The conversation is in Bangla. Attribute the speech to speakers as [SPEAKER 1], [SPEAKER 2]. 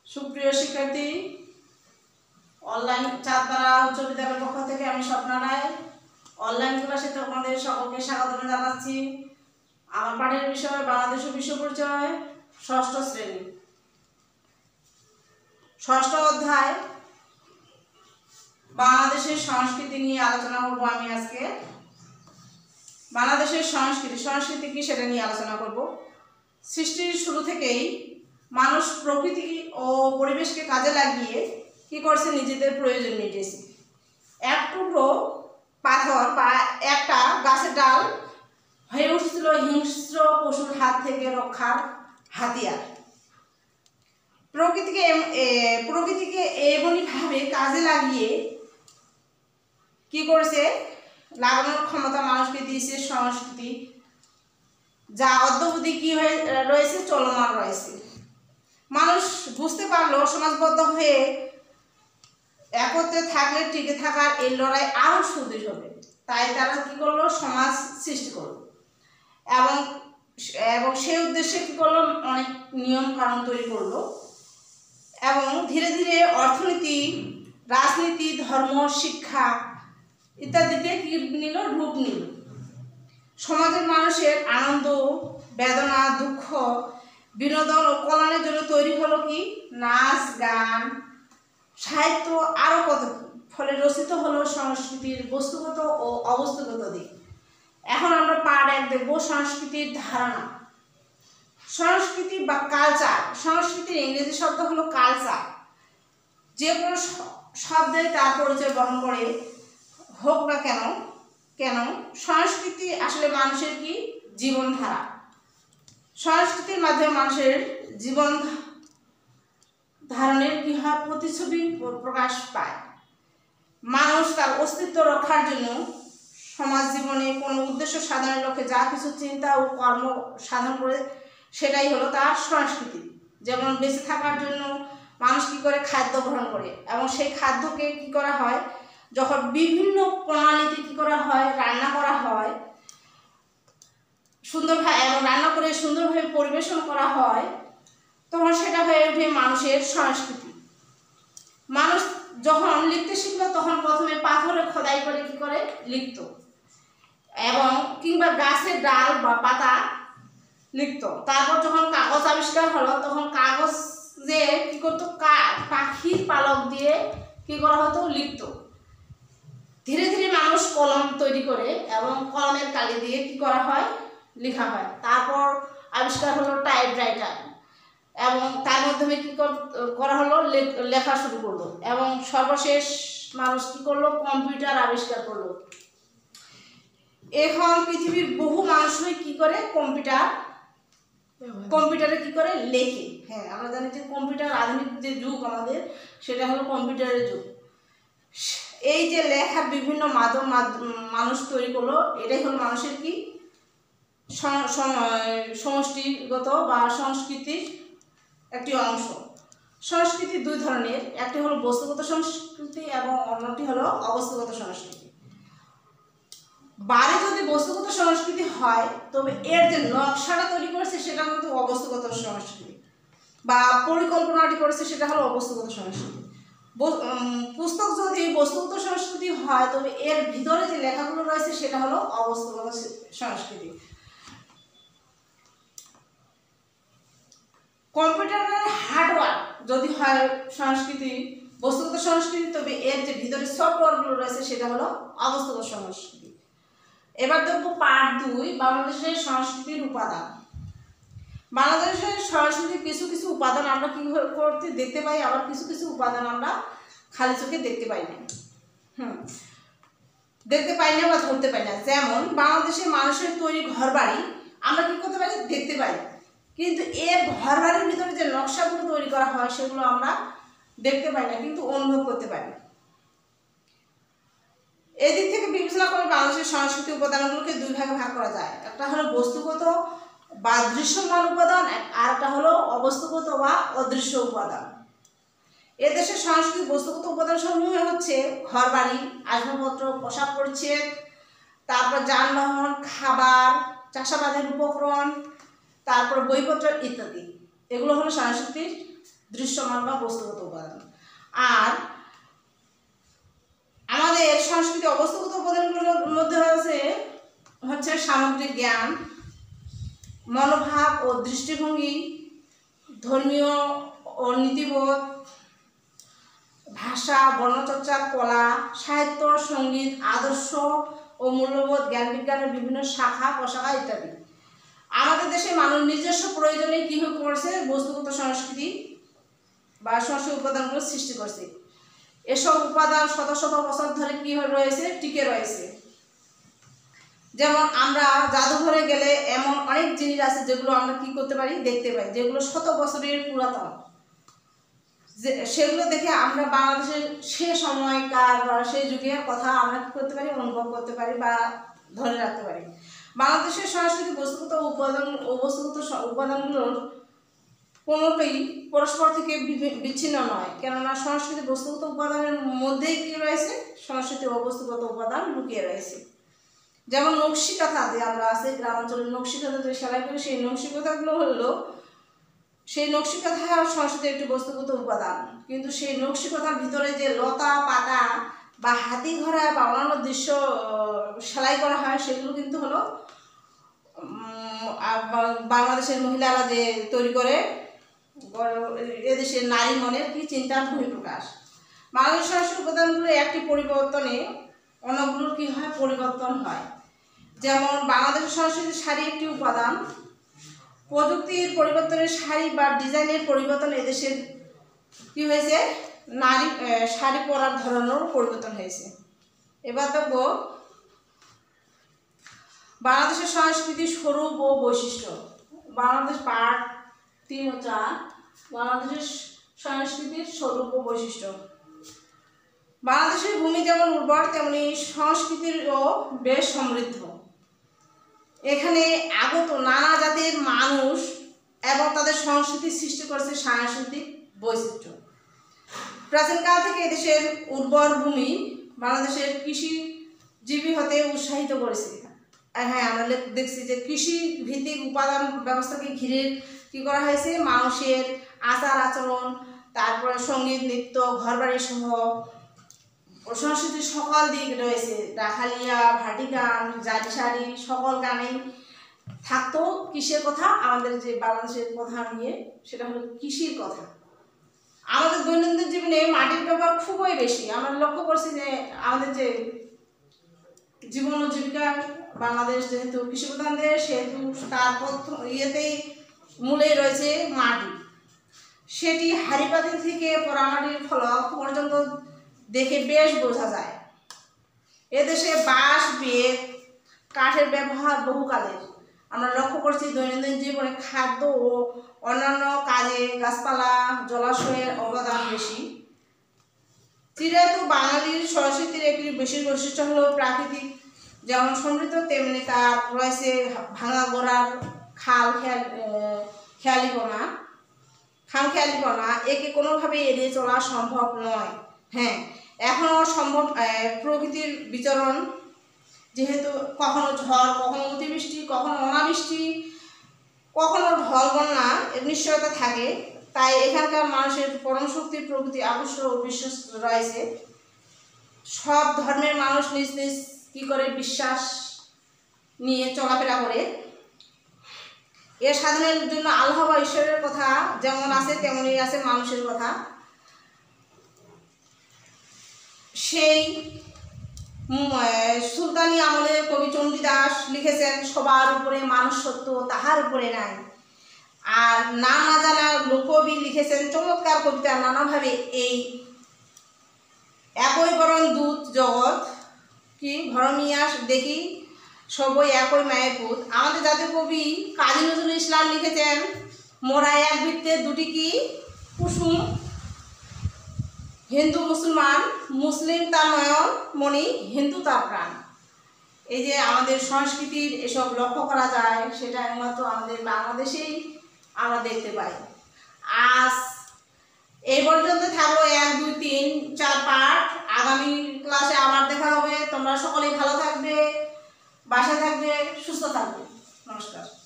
[SPEAKER 1] সুপ্রিয় শিক্ষার্থী, অনলাইন চাঁদপাড়া উচ্চ বিদ্যালয়ের পক্ষ থেকে আমি স্বপ্না রায় অনলাইন ক্লাসে তোমাদের সকলকে স্বাগত জানাচ্ছি। আমার পাঠের বিষয় বাংলাদেশ ও বিশ্ব পরিচয়, ষষ্ঠ শ্রেণী, ষষ্ঠ অধ্যায় বাংলাদেশের সংস্কৃতি নিয়ে আলোচনা করব। আমি আজকে বাংলাদেশের সংস্কৃতি কি সেটা নিয়ে আলোচনা করব। সৃষ্টির শুরু থেকেই মানুষ প্রকৃতি ও পরিবেশকে কাজে লাগিয়ে কি করছে, নিজেদের প্রয়োজন মিটিয়েছে। এক টুকরো পাথর বা একটা গাছের ডাল হয়ে উঠছিল হিংস্র পশুর হাত থেকে রক্ষার হাতিয়ার। প্রকৃতিকে এমনইভাবে কাজে লাগিয়ে কি করছে, লাগানোর ক্ষমতা মানুষকে দিয়েছে সংস্কৃতি, যা অদ্যাবধি কি হয়ে রয়েছে, চলমান রয়েছে। মানুষ বুঝতে পারলো সমাজবদ্ধ হয়ে একত্রে থাকলে টিকে থাকার এই লড়াই আরো সুদৃঢ় হবে। তাই তারা কি করলো, সমাজ সৃষ্টি করলো এবং সেই উদ্দেশ্যে কি করলো, অনেক নিয়ম কানুন তৈরি করলো এবং ধীরে ধীরে অর্থনীতি, রাজনীতি, ধর্ম, শিক্ষা ইত্যাদিতে কি নিল, রূপ নিল। সমাজের মানুষের আনন্দ, বেদনা, দুঃখ, বিনোদন ও কল্যাণের জন্য তৈরি হলো কি, নাচ, গান, সাহিত্য, আরো কত। ফলে রচিত হলো সংস্কৃতির বস্তুগত ও অবস্তুগত দিক। এখন আমরা পার্ট 1 দেখব, সংস্কৃতির ধারণা। সংস্কৃতি বা কালচার, সংস্কৃতির ইংরেজি শব্দ হলো কালচার। যে কোনো শব্দে তার পরিচয় বহন করে হোক না কেন সংস্কৃতি আসলে মানুষের কি, জীবনধারা। সংস্কৃতির মাধ্যমে মানুষের জীবন ধারণের কি হয়, প্রতিচ্ছবি প্রকাশ পায়। মানুষ তার অস্তিত্ব রক্ষার জন্য সমাজ জীবনে কোনো উদ্দেশ্য সাধনের লক্ষ্যে যা কিছু চিন্তা ও কর্ম সাধন করে, সেটাই হলো তার সংস্কৃতি। যেমন বেঁচে থাকার জন্য মানুষ কি করে, খাদ্য গ্রহণ করে এবং সেই খাদ্যকে কি করা হয়, যখন বিভিন্ন প্রণালীতে কি করা হয়, রান্না করা হয় সুন্দরভাবে এবং রান্না করে সুন্দরভাবে পরিবেশন করা হয়, তখন সেটা হয়ে ওঠে মানুষের সংস্কৃতি। মানুষ যখন লিখতে শিখলো, তখন প্রথমে পাথরে খোদাই করে কি করে লিখত এবং কিংবা গাছের ডাল বা পাতা লিখত। তারপর যখন কাগজ আবিষ্কার হলো, তখন কাগজে কি করতো, পাখির পালক দিয়ে কি করা হতো, লিখত। ধীরে ধীরে মানুষ কলম তৈরি করে এবং কলমের কালি দিয়ে কি করা হয়, লেখা হয়। তারপর আবিষ্কার হলো টাইপরাইটার এবং তার মাধ্যমে কি করা হলো, লেখা শুরু করলো এবং সর্বশেষ মানুষ কি করলো, কম্পিউটার আবিষ্কার করলো। এখন পৃথিবীর বহু মানুষই কি করে, কম্পিউটারে কি করে লেখে। হ্যাঁ, আমরা জানি যে কম্পিউটার আধুনিক যে যুগ আমাদের, সেটা হলো কম্পিউটারের যুগ। এই যে লেখার বিভিন্ন মাধ্যম মানুষ তৈরি করলো, এটাই হলো মানুষের কি, সমষ্টিগত বা সংস্কৃতির একটি অংশ। সংস্কৃতি দুই ধরনের, একটি হলো বস্তুগত সংস্কৃতি এবং অন্যটি হলো অবস্তুগত সংস্কৃতি। বাড়ি যদি বস্তুগত সংস্কৃতি হয়, তবে এর যে নকশাটা তৈরি করেছে সেটা কিন্তু অবস্তুগত সংস্কৃতি, বা পরিকল্পনাটি করেছে সেটা হলো অবস্তুগত সংস্কৃতি। পুস্তক যদি বস্তুগত সংস্কৃতি হয়, তবে এর ভিতরে যে লেখাগুলো রয়েছে সেটা হলো অবস্তুগত সংস্কৃতি। কম্পিউটারের হার্ডওয়্যার যদি হয় সংস্কৃতি, বস্তুগত সংস্কৃতি, তবে এর যে ভিতরে সফটওয়্যারগুলো রয়েছে সেটা হলো অবস্তুগত সংস্কৃতি। এবার দেখবো পার্ট 2, বাংলাদেশের সংস্কৃতির উপাদান। বাংলাদেশের সংস্কৃতির কিছু কিছু উপাদান আমরা কি করতে দেখতে পাই, আবার কিছু কিছু উপাদান আমরা খালি চোখে দেখতে পাই না, দেখতে পাই না বা ধরতে পাই না। যেমন বাংলাদেশের মানুষের তৈরি ঘর বাড়ি আমরা কি করতে পারি, দেখতে পাই, কিন্তু এর ঘর বাড়ির ভিতরে যে নকশাগুলো তৈরি করা হয় সেগুলো আমরা দেখতে পাই না, কিন্তু অনুভব করতে পারি। এদিক থেকে বিবেচনা করে বাংলাদেশের সংস্কৃতি উপাদানগুলোকে দুই ভাগে ভাগ করা যায়। একটা হলো বস্তুগত বা দৃশ্যমান উপাদান, আর একটা হলো অবস্তুগত বা অদৃশ্য উপাদান। এদেশের সংস্কৃতি বস্তুগত উপাদান সমূহ হচ্ছে ঘরবাড়ি, আসবাবপত্র, পোশাক পরিচ্ছদ, তারপর যানবাহন, খাবার, চাষাবাদের উপকরণ, তারপর বইপত্র ইত্যাদি। এগুলো হলো সংস্কৃতির দৃশ্যমান বা বস্তুগত উপাদান। আর আমাদের সংস্কৃতি অবস্থাগত উপাদানগুলোর মধ্যে হচ্ছে সামগ্রিক জ্ঞান, মনোভাব ও দৃষ্টিভঙ্গি, ধর্মীয় ও নীতিবোধ, ভাষা, বর্ণচর্চা, কলা, সাহিত্য, সঙ্গীত, আদর্শ ও মূল্যবোধ, জ্ঞান বিজ্ঞানের বিভিন্ন শাখা প্রশাখা ইত্যাদি। আমাদের দেশে মানুষ নিজস্ব প্রয়োজনে কী করেছে, বস্তুগত সংস্কৃতি বা সংস্কৃতি উপাদানগুলো সৃষ্টি করছে। এসব উপাদান শত শত বছর ধরে কি রয়েছে, টিকে রয়েছে। যেমন আমরা জাদুঘরে গেলে এমন অনেক জিনিস আছে যেগুলো আমরা কি করতে পারি, দেখতে পাই, যেগুলো শত বছরের পুরাতন। সেগুলো দেখে আমরা বাংলাদেশের সে সময়কার বা সেই যুগের কথা আমরা কি করতে পারি, অনুভব করতে পারি বা ধরে রাখতে পারি। বাংলাদেশের সংস্কৃতি বস্তুগত উপাদান ও বস্তুগত উপাদানগুলোর কোনোটাই পরস্পর থেকে বিচ্ছিন্ন নয়, কেননা সংস্কৃতি বস্তুগত উপাদানের মধ্যেই কি রয়েছে, সংস্কৃতি ও বস্তুগত উপাদান লুকিয়ে রয়েছে। যেমন নকশি কাঁথা যে আমরা আছে গ্রামাঞ্চলের নকশি কাঁথা যে সেলাই করি, সেই নকশি কাঁথাগুলো হলো, সেই নকশি কাঁথা সংস্কৃতির একটি বস্তুগত উপাদান। কিন্তু সেই নকশি কাঁথার ভিতরে যে লতা পাতা বা হাতি ঘোড়া বা অন্যান্য দৃশ্য সেলাই করা হয়, সেগুলো কিন্তু হলো বাংলাদেশের মহিলারা যে তৈরি করে, এদেশের নারী মনের কি চিন্তার বহিঃপ্রকাশ। বাংলাদেশের সংস্কৃতির উপাদানগুলো একটি পরিবর্তনে অন্যগুলোর কি হয়, পরিবর্তন হয়। যেমন বাংলাদেশের সংস্কৃতির শাড়ি একটি উপাদান। প্রযুক্তির পরিবর্তনে শাড়ি বা ডিজাইনের পরিবর্তন এদেশের কি হয়েছে, নারী শাড়ি পরার ধরনেরও পরিবর্তন হয়েছে। এবার দেখবো বাংলাদেশের সংস্কৃতির স্বরূপ ও বৈশিষ্ট্য। বাংলাদেশ পার্ট 3 ও 4, বাংলাদেশের সংস্কৃতির স্বরূপ ও বৈশিষ্ট্য। বাংলাদেশের ভূমি যেমন উর্বর, তেমনি সংস্কৃতিরও বেশ সমৃদ্ধ। এখানে আগত নানা জাতির মানুষ এবং তাদের সংস্কৃতি সৃষ্টি করেছে সাংস্কৃতিক বৈচিত্র্য। প্রাচীনকাল থেকে এদেশের উর্বর ভূমি বাংলাদেশের কৃষিজীবী হতে উৎসাহিত করেছে। হ্যাঁ, আমরা দেখছি যে কৃষি ভিত্তিক উপাদান ব্যবস্থাকে ঘিরে কী করা হয়েছে, মানুষের আচার আচরণ, তারপরে সঙ্গীত, নৃত্য, ঘরবাড়ি সহ সংস্কৃতির সকল দিক রয়েছে। রাখালিয়া, ভাটি গান, জারি শাড়ি, সকল গানেই থাকতো কৃষির কথা। আমাদের যে বাংলাদেশের কথা নিয়ে, সেটা হলো কৃষির কথা। আমাদের দৈনন্দিন জীবনে মাটির ব্যবহার খুবই বেশি। আমরা লক্ষ্য করছি যে আমাদের যে জীবন ও জীবিকা, বাংলাদেশ যেহেতু কৃষিপ্রধান দেশ, সেহেতু তার ইয়েতেই মূলেই রয়েছে মাটি। সেটি হাঁড়ি পাতিল থেকে পোড়ামাটির ফলক পর্যন্ত দেখে বেশ বোঝা যায়। এদেশে বাঁশ, বেত, কাঠের ব্যবহার বহুকালের। আমরা লক্ষ্য করছি দৈনন্দিন জীবনে খাদ্য ও অন্যান্য কাজে গাছপালা, জলাশয়ের অবদান বেশি। চিরায়ত বাঙালির সংস্কৃতির একটি বিশেষ বৈশিষ্ট্য হলো প্রাকৃতিক যেমন সমৃদ্ধ, তেমনি তার রয়েছে ভাঙা গোড়ার খামখেয়ালিপনা। একে কোনোভাবে এড়িয়ে চলা সম্ভব নয়। হ্যাঁ, এখনও সম্ভব প্রকৃতির বিচরণ, যেহেতু কখনো ঝড়, কখনো অতিবৃষ্টি, কখনো অনাবৃষ্টি, কখনো ঢল বন্যা এর নিশ্চয়তা থাকে। তাই এখানকার মানুষের পরম শক্তি প্রকৃতি আকর্ষণ ও বিশ্বাস রয়েছে। সব ধর্মের মানুষ নিজ নিজ কী করে বিশ্বাস নিয়ে চলাফেরা করে। এর সাধনের জন্য আল্লাহ বা ঈশ্বরের কথা যেমন আছে, তেমনই আছে মানুষের কথা। সেই সুলতানি আমলের কবি চণ্ডীদাস লিখেছেন, সবার উপরে মানুষ সত্য, তাহার উপরে নাই। আর নাম না জানা লোককবি লিখেছেন চমৎকার কবিতা নানাভাবে, এই একই বরণ দূত জগৎ কি ভরমিয়া দেখি সবই একই মায়ের পুত। আমাদের জাতীয় কবি কাজী নজরুল ইসলাম লিখেছেন, মোরা এক বৃত্তে দুটি কি কুসুম, হিন্দু মুসলমান, মুসলিম তার নয়ন মণি, হিন্দু তার প্রাণ। এই যে আমাদের সংস্কৃতির এসব লক্ষ্য করা যায়, সেটা একমাত্র আমাদের বাংলাদেশেই আমরা দেখতে পাই। আজ এই পর্যন্ত থাকলো 1, 2, 3, 4 পার্ট। আগামী ক্লাসে আবার দেখা হবে। তোমরা সকলেই ভালো থাকবে, বাসায় থাকবে, সুস্থ থাকবে। নমস্কার।